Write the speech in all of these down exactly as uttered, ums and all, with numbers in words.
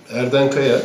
Erden Kaya,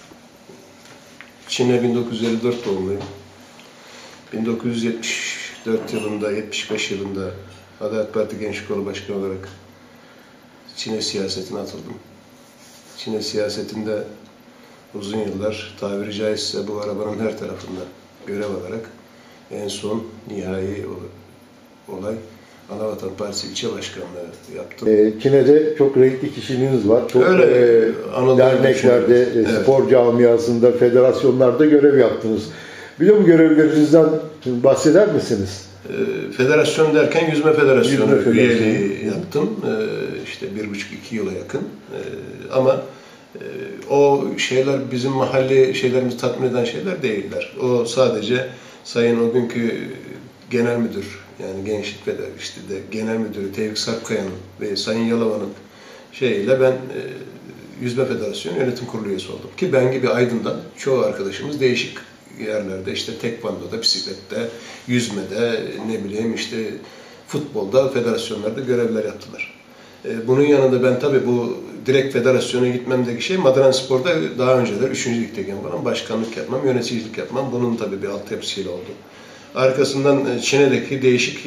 Çin'e bin dokuz yüz elli dört doğumluyum. bin dokuz yüz yetmiş dört yılında, yetmiş beş yılında Adalet Parti Gençlik Kolu Başkanı olarak Çin'e siyasetine atıldım. Çin'e siyasetinde uzun yıllar, tabiri caizse bu arabanın her tarafında görev alarak en son nihai olay Anavatan Partisi ilçe başkanlığı yaptım. E, Çin'de çok renkli kişiliğiniz var. Çok Öyle, e, derneklerde, e, evet. spor camiasında, federasyonlarda görev yaptınız. Bir de bu görevlerinizden bahseder misiniz? E, federasyon derken Yüzme Federasyonu, Yüzme Federasyonu üyeliği yaptım. E, işte bir buçuk iki yıla yakın. E, ama e, o şeyler bizim mahalle şeylerimizi tatmin eden şeyler değiller. O sadece Sayın o günkü genel müdür, yani Gençlik ve işte de genel müdürü Tevfik Sarpkaya'nın ve Sayın Yalova'nın şeyiyle ben e, Yüzme Federasyonu Yönetim Kurulu üyesi oldum. Ki ben gibi Aydın'dan çoğu arkadaşımız değişik yerlerde, işte tekvandoda, bisiklette, yüzmede, ne bileyim işte futbolda, federasyonlarda görevler yaptılar. E, bunun yanında ben tabii bu direkt federasyona gitmemdeki şey Madranaspor'da daha önceler üçüncü ligdeyken falan başkanlık yapmam, yöneticilik yapmam. Bunun tabii bir altyapısıyla oldu. Arkasından Çin'deki değişik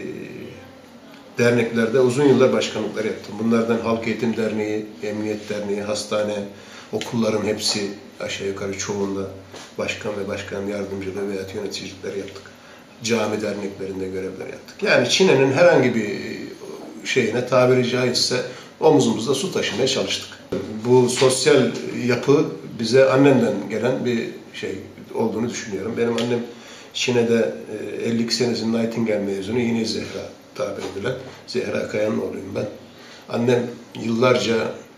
derneklerde uzun yıllar başkanlıklar yaptım. Bunlardan Halk Eğitim Derneği, Emniyet Derneği, hastane, okulların hepsi aşağı yukarı çoğunda başkan ve başkan yardımcılığı veya yöneticilikler yaptık. Cami derneklerinde görevler yaptık. Yani Çin'in herhangi bir şeyine tabiri caizse omuzumuzda su taşımaya çalıştık. Bu sosyal yapı bize annemden gelen bir şey olduğunu düşünüyorum. Benim annem Çin'de elli iki senesinin Nightingale mezunu, yine Zehra tabir edilen Zehra Kaya'nın oğluyum ben. Annem yıllarca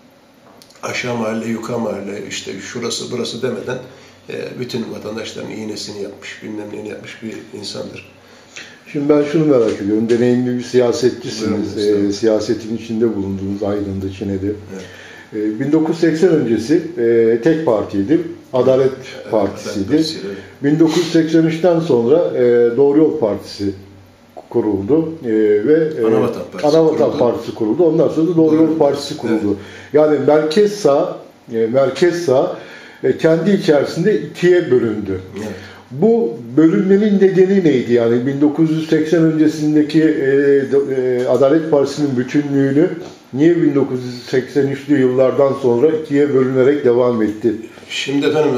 aşağı mahalle, yukarı mahalle, işte şurası burası demeden bütün vatandaşların iğnesini yapmış, bilmem neyini yapmış bir insandır. Şimdi ben şunu merak ediyorum, deneyimli bir siyasetçisiniz, e, siyasetin içinde bulunduğunuz Aydın'da, Çin'de. Evet. E, bin dokuz yüz seksen öncesi e, tek partiydi, Adalet evet, Partisi'ydi. Adalet Partisi, evet. bin dokuz yüz seksen üçten sonra e, Doğru Yol Partisi kuruldu e, ve e, Anavatan Partisi, Anavatan kuruldu. Partisi kuruldu. Ondan sonra da Doğru Yol Partisi kuruldu. Evet. Yani merkez sağ, e, merkez sağ e, kendi içerisinde ikiye bölündü. Evet. Bu bölünmenin nedeni neydi? Yani bin dokuz yüz seksen öncesindeki e, e, Adalet Partisi'nin bütünlüğünü niye bin dokuz yüz seksen üçlü yıllardan sonra ikiye bölünerek devam etti? Şimdi efendim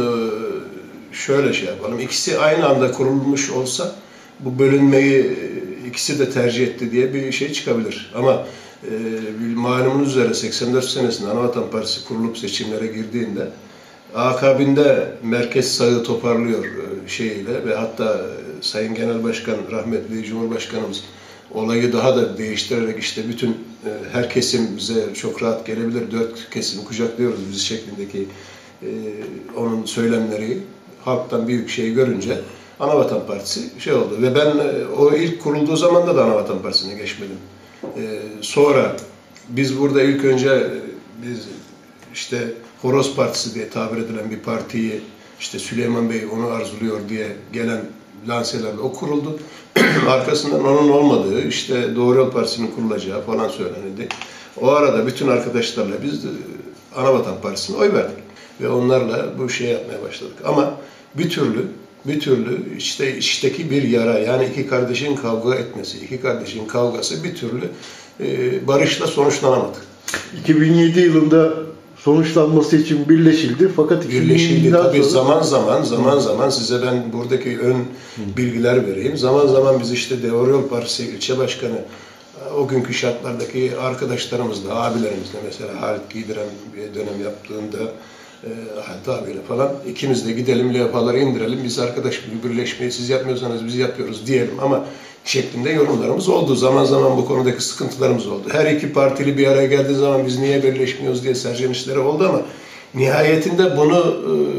şöyle şey yapalım. İkisi aynı anda kurulmuş olsa bu bölünmeyi ikisi de tercih etti diye bir şey çıkabilir. Ama e, malumunuz üzere seksen dört senesinde Anavatan Partisi kurulup seçimlere girdiğinde akabinde merkez sağı toparlıyor şeyiyle ve hatta Sayın Genel Başkan, rahmetli Cumhurbaşkanımız olayı daha da değiştirerek işte bütün her kesim bize çok rahat gelebilir, dört kesimi kucaklıyoruz biz şeklindeki e, onun söylemleri halktan büyük şey görünce Anavatan Partisi şey oldu ve ben o ilk kurulduğu zamanda da Anavatan Partisi'ne geçmedim. E, sonra biz burada ilk önce biz işte Horoz Partisi diye tabir edilen bir partiyi işte Süleyman Bey onu arzuluyor diye gelen lanselerle o kuruldu. Arkasından onun olmadığı işte Doğru Yol Partisi'nin kurulacağı falan söylenildi. O arada bütün arkadaşlarla biz de Anavatan Partisi'ne oy verdik. Ve onlarla bu şey yapmaya başladık. Ama bir türlü bir türlü işte içteki bir yara, yani iki kardeşin kavga etmesi, iki kardeşin kavgası bir türlü e, barışla sonuçlanamadı. iki bin yedi yılında sonuçlanması için birleşildi fakat birleşildi tabii sonra... zaman zaman zaman zaman size ben buradaki ön bilgiler vereyim. Zaman zaman biz işte Doğru Yol Partisi ilçe başkanı o günkü şartlardaki arkadaşlarımızla, abilerimizle mesela Halit Giydiren bir dönem yaptığında e, Halit abiyle falan ikimiz de gidelim levhaları indirelim, biz arkadaş bir birleşmeyi siz yapmıyorsanız biz yapıyoruz diyelim ama şeklinde yorumlarımız oldu. Zaman zaman bu konudaki sıkıntılarımız oldu. Her iki partili bir araya geldiği zaman biz niye birleşmiyoruz diye serzenişleri oldu ama nihayetinde bunu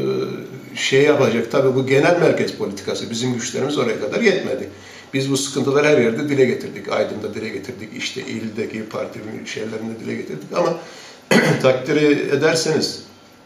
e, şey yapacak. Tabii bu genel merkez politikası. Bizim güçlerimiz oraya kadar yetmedi. Biz bu sıkıntıları her yerde dile getirdik. Aydın'da dile getirdik. İşte ildeki parti şeylerinde dile getirdik ama takdir ederseniz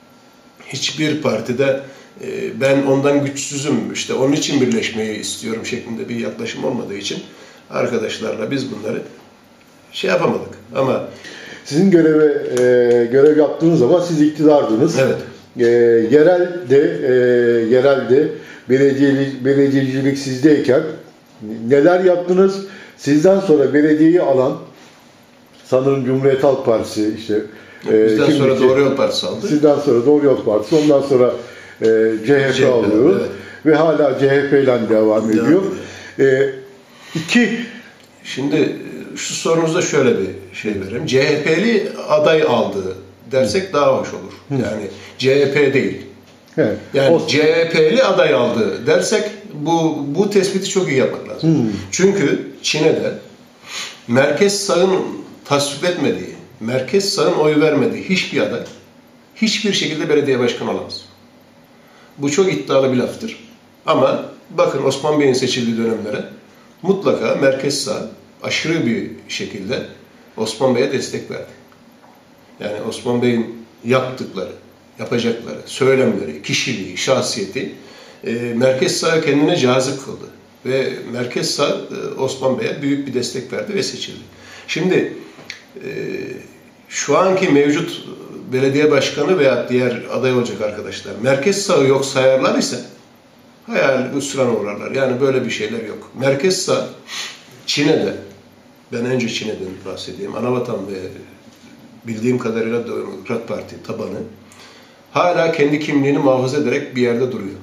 hiçbir partide ben ondan güçsüzüm, işte onun için birleşmeyi istiyorum şeklinde bir yaklaşım olmadığı için arkadaşlarla biz bunları şey yapamadık. Ama Sizin göreve e, görev yaptığınız zaman siz iktidardınız. Evet. E, yerelde e, yerelde belediyecilik, belediyecilik sizdeyken neler yaptınız? Sizden sonra belediyeyi alan sanırım Cumhuriyet Halk Partisi işte e, bizden şimdiki, sonra Doğru Yol Partisi aldı. Sizden sonra Doğru Yol Partisi, ondan sonra e, C H P, C H P alıyor evet. Ve hala C H P ile devam ediyor. E, iki Şimdi şu sorunuzda şöyle bir şey vereyim. C H P'li aday aldı dersek Hı. daha hoş olur. Hı. Yani C H P değil. Evet. Yani o... C H P'li aday aldı dersek bu bu tespiti çok iyi yapmak lazım. Hı. Çünkü Çin'de merkez sağın tasvip etmediği, merkez sağın oy vermediği hiçbir aday hiçbir şekilde belediye başkanı olamaz. Bu çok iddialı bir laftır. Ama bakın Osman Bey'in seçildiği dönemlere mutlaka merkez sağ aşırı bir şekilde Osman Bey'e destek verdi. Yani Osman Bey'in yaptıkları, yapacakları, söylemleri, kişiliği, şahsiyeti e, merkez sağ kendine cazip kıldı. Ve merkez sağ e, Osman Bey'e büyük bir destek verdi ve seçildi. Şimdi e, şu anki mevcut belediye başkanı veya diğer aday olacak arkadaşlar merkez sağı yok sayarlar ise hayal hüsrana uğrarlar. Yani böyle bir şeyler yok. Merkez sağ Çin'de, ben önce Çin'den bahsedeyim. Anavatan ve bildiğim kadarıyla Demokrat Parti tabanı hala kendi kimliğini muhafaza ederek bir yerde duruyor.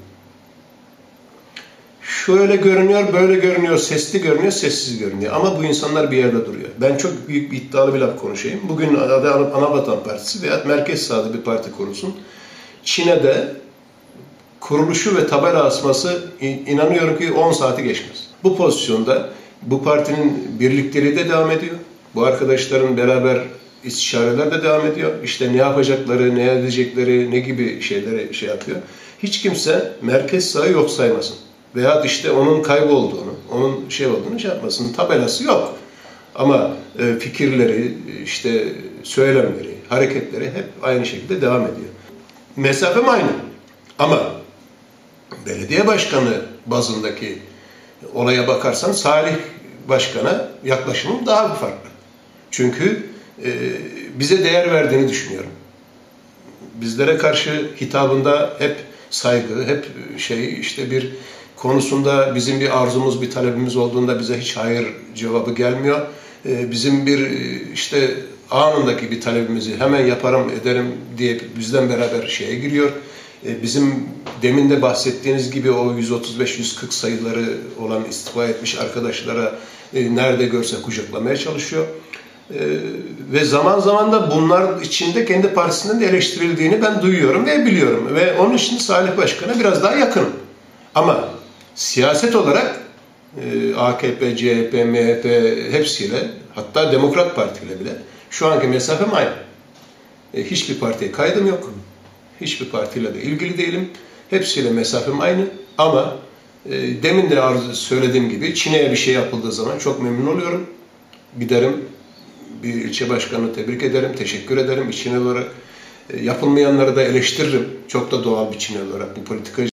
Şöyle görünüyor, böyle görünüyor, sesli görünüyor, sessiz görünüyor. Ama bu insanlar bir yerde duruyor. Ben çok büyük bir iddialı bir laf konuşayım. Bugün adı Anavatan Partisi veya merkez sağda bir parti kurulsun. Çin'de kuruluşu ve tabela asması inanıyorum ki on saati geçmez. Bu pozisyonda bu partinin birlikteliği de devam ediyor. Bu arkadaşların beraber istişareler de devam ediyor. İşte ne yapacakları, ne edecekleri, ne gibi şeyleri şey yapıyor. Hiç kimse merkez sağı yok saymasın. Veya işte onun kaybolduğunu, onun şey olduğunu şey yapmasın. Tabelası yok. Ama e, fikirleri, işte söylemleri, hareketleri hep aynı şekilde devam ediyor. Mesafem aynı. Ama belediye başkanı bazındaki olaya bakarsan Salih Başkan'a yaklaşımım daha bir farklı. Çünkü e, bize değer verdiğini düşünüyorum. Bizlere karşı hitabında hep saygı, hep şey işte bir konusunda bizim bir arzumuz, bir talebimiz olduğunda bize hiç hayır cevabı gelmiyor. E, bizim bir işte anındaki bir talebimizi hemen yaparım, ederim diye bizden beraber şeye giriyor. E, bizim demin de bahsettiğiniz gibi o yüz otuz beş yüz kırk sayıları olan istifa etmiş arkadaşlara e, nerede görse kucaklamaya çalışıyor. E, ve zaman zaman da bunlar içinde kendi partisinden de eleştirildiğini ben duyuyorum ve biliyorum. Ve onun için Salih Başkan'a biraz daha yakınım. Ama siyaset olarak e, A K P, C H P, M H P hepsiyle, hatta Demokrat Parti ile bile şu anki mesafem aynı. E, hiçbir partiye kaydım yok. Hiçbir partiyle de ilgili değilim. Hepsiyle mesafem aynı. Ama e, demin de arzu söylediğim gibi Çin'e bir şey yapıldığı zaman çok memnun oluyorum. Giderim, bir ilçe başkanını tebrik ederim, teşekkür ederim. İçine olarak e, yapılmayanları da eleştiririm. Çok da doğal bir Çin'e olarak bu politikacı.